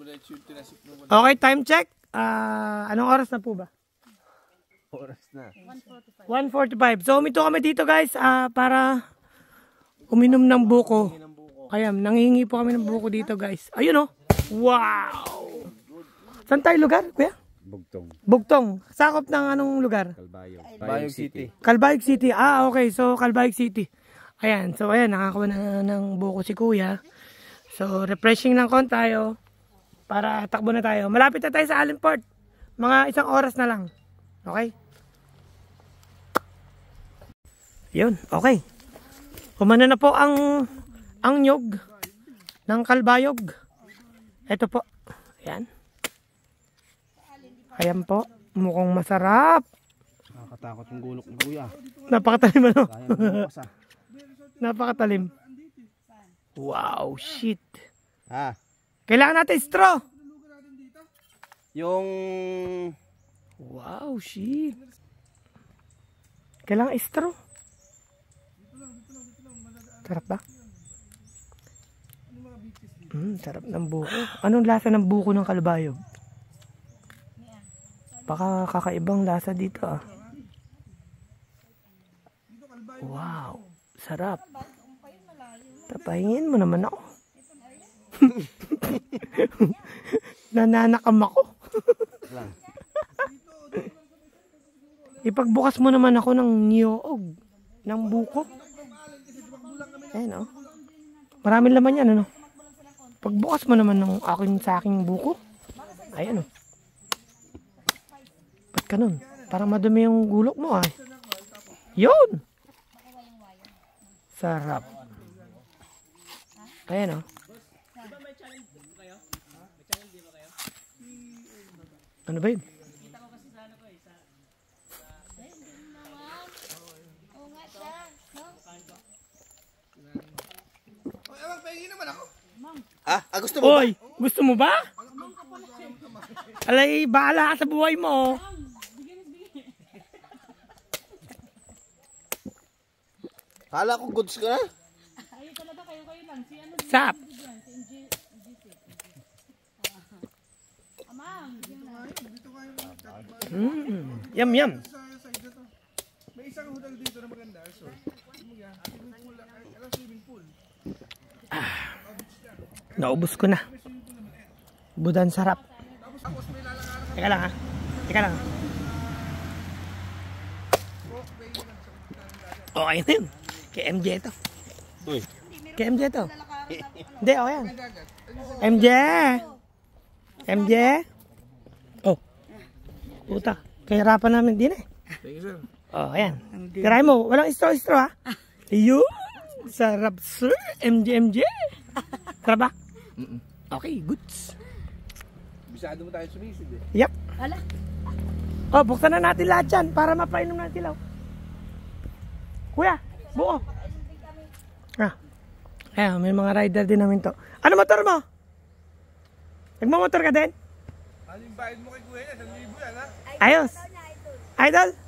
Okay, time check. Anong oras na po ba? Oras na. 1:45. So, umito kami dito guys para uminom ng buko. Kaya, nangihingi po kami ng buko dito guys. Ayun oh. Wow! Saan tayo lugar, kuya? Bugtong. Bugtong. Sakop ng anong lugar? Calbayog City. Calbayog City. Ah, okay. So, Calbayog City. Ayan. So, ayan. Nakakuha na ng buko si kuya. So, refreshing lang kon tayo. Para takbo na tayo. Malapit na tayo sa Allenport. Mga 1 oras na lang. Okay? Yun. Okay. Kumana na po ang nyog ng Calbayog. Ito po. Ayan. Ayan po. Mukhang masarap. Nakakatakot yung gulok ng kuya. Napakatalim ano? Kaya mo bukas ah. Napakatalim. Wow, shit. Kailangan natin straw. Yung... Wow, shit. Kailangan straw. Sarap ba? Sarap ng buko. Anong lasa ng buko ng Calbayog? Baka kakaibang lasa dito ah. Wow, sarap. Tapahingin mo naman ako. Nananakam ako. Ipagbukas mo naman ako ng niyog, ng buko. Ayan oh. Maraming laman yan ano. Pagbukas mo naman ng sa aking buko. Ayan oh. Ba't ka nun? Parang madumi yung gulok mo ah. Yun! Sarap. Ayan oh. Ano ba yun? Gusto mo ba? Oy, gusto mo ba? Alay, bahala ka sa buhay mo. Kala ko goods ka na. Ayun talaga kayo lang. Si ano? Sap. Yum yum. May isang hotel dito na maganda. So, swimming pool. Naubos ko na. Budan sarap. Teka lang ha. Teka lang. Okay na yun. Kay MJ ito. Uy. Kay MJ ito. Hindi, okay yan. MJ! MJ! Oh. Puta. Kahirapan namin din eh. Thank you, sir. Oh, ayan. Tirahin mo. Walang straw ha. Yun. Sarap, sir. MJ. Sarap ba? Okay, goods. Bisado mo tayo sumisid eh. Yep. Ala. Oh, buksan na natin lahat yan para mapainom natin tilaw. Kuya, buo. Ayan, may mga rider din namin to. Ano motor mo? Nagmamotor ka din? Ano yung bayad mo kay kuya? 1,000 yan ha? Ayos. Idol?